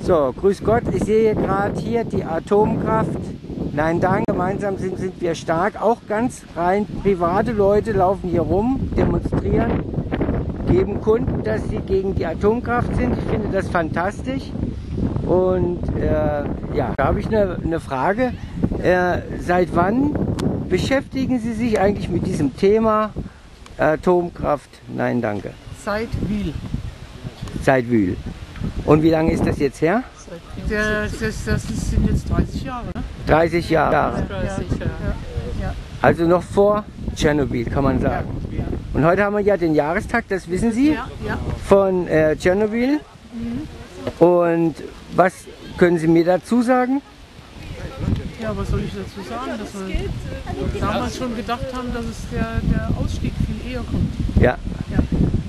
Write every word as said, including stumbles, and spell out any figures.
So, grüß Gott, ich sehe gerade hier die Atomkraft. Nein, danke, gemeinsam sind, sind wir stark. Auch ganz rein private Leute laufen hier rum, demonstrieren, geben Kunden, dass sie gegen die Atomkraft sind. Ich finde das fantastisch. Und äh, ja, da habe ich eine, eine Frage. Äh, seit wann beschäftigen Sie sich eigentlich mit diesem Thema Atomkraft? Nein, danke. Seit Wil. Seit Wil. Und wie lange ist das jetzt her? Das, das, das sind jetzt dreißig Jahre, ne? dreißig Jahre. dreißig, ja. Ja. Also noch vor Tschernobyl, kann man sagen. Ja. Und heute haben wir ja den Jahrestag, das wissen Sie, Ja, ja. von äh, Tschernobyl. Mhm. Und was können Sie mir dazu sagen? Ja, was soll ich dazu sagen? Dass wir damals schon gedacht haben, dass es der, der Ausstieg viel eher kommt. Ja. Ja.